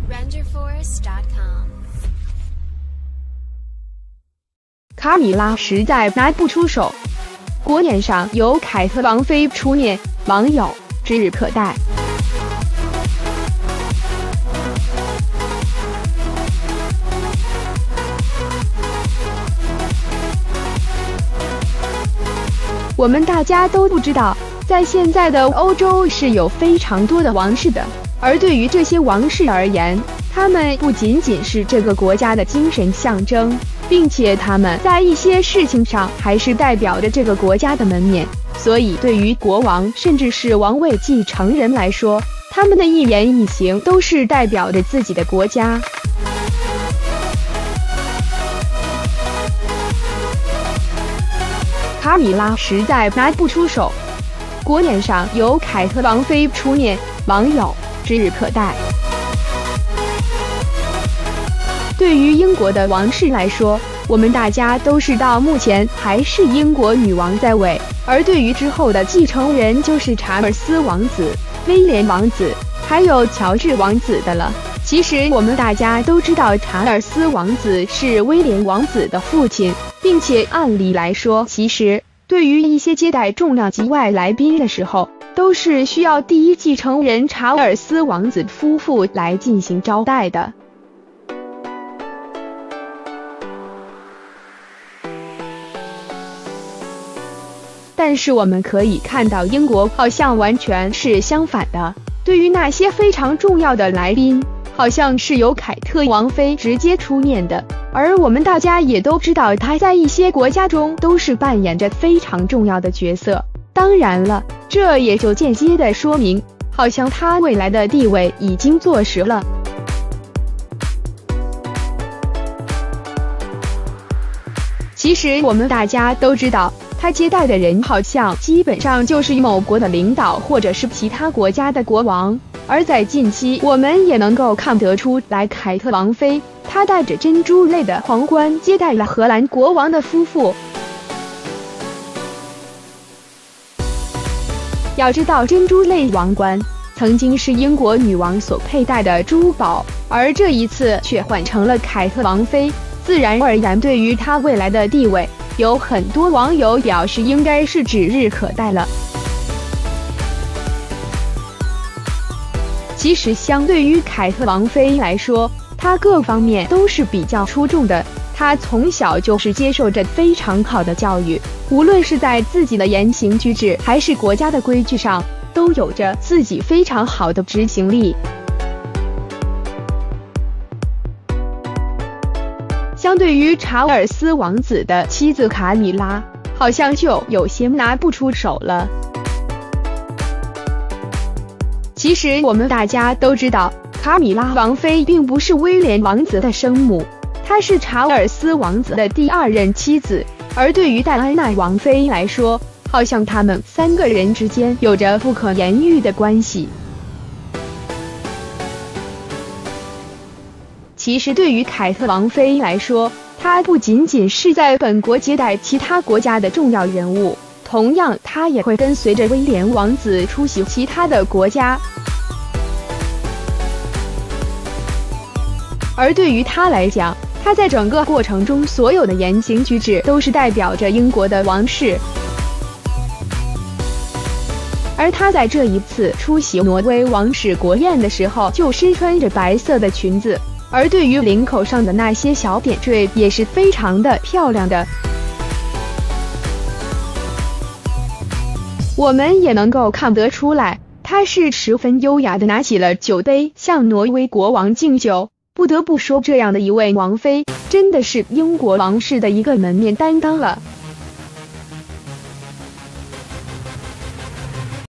RenderForest.com。 卡米拉实在拿不出手，国宴上由凯特王妃出面，网友指日可待。我们大家都不知道，在现在的欧洲是有非常多的王室的，而对于这些王室而言，他们不仅仅是这个国家的精神象征，并且他们在一些事情上还是代表着这个国家的门面。所以对于国王甚至是王位继承人来说，他们的一言一行都是代表着自己的国家。卡米拉实在拿不出手，国宴上由凯特王妃出面，网友指日可待。对于英国的王室来说，我们大家都知道，目前还是英国女王在位，而对于之后的继承人就是查尔斯王子、威廉王子，还有乔治王子的了。其实我们大家都知道，查尔斯王子是威廉王子的父亲，并且按理来说，其实对于一些接待重量级外来宾的时候，都是需要第一继承人查尔斯王子夫妇来进行招待的。但是我们可以看到，英国好像完全是相反的，对于那些非常重要的来宾，好像是由凯特王妃直接出面的，而我们大家也都知道，她在一些国家中都是扮演着非常重要的角色。当然了，这也就间接的说明，好像她未来的地位已经坐实了。其实我们大家都知道，他接待的人好像基本上就是某国的领导或者是其他国家的国王，而在近期我们也能够看得出来，凯特王妃她戴着珍珠类的皇冠接待了荷兰国王的夫妇。要知道，珍珠类王冠曾经是英国女王所佩戴的珠宝，而这一次却换成了凯特王妃，自然而然对于她未来的地位，有很多网友表示应该是指日可待了。其实相对于凯特王妃来说，她各方面都是比较出众的。她从小就是接受着非常好的教育，无论是在自己的言行举止还是国家的规矩上，都有着自己非常好的执行力。相对于查尔斯王子的妻子卡米拉，好像就有些拿不出手了。其实我们大家都知道，卡米拉王妃并不是威廉王子的生母，她是查尔斯王子的第二任妻子。而对于戴安娜王妃来说，好像他们三个人之间有着不可言喻的关系。其实对于凯特王妃来说，她不仅仅是在本国接待其他国家的重要人物，同样她也会跟随着威廉王子出席其他的国家。而对于她来讲，她在整个过程中所有的言行举止都是代表着英国的王室。而她在这一次出席挪威王室国宴的时候，就身穿着白色的裙子，而对于领口上的那些小点缀也是非常的漂亮的。我们也能够看得出来，她是十分优雅的拿起了酒杯向挪威国王敬酒。不得不说，这样的一位王妃真的是英国王室的一个门面担当了。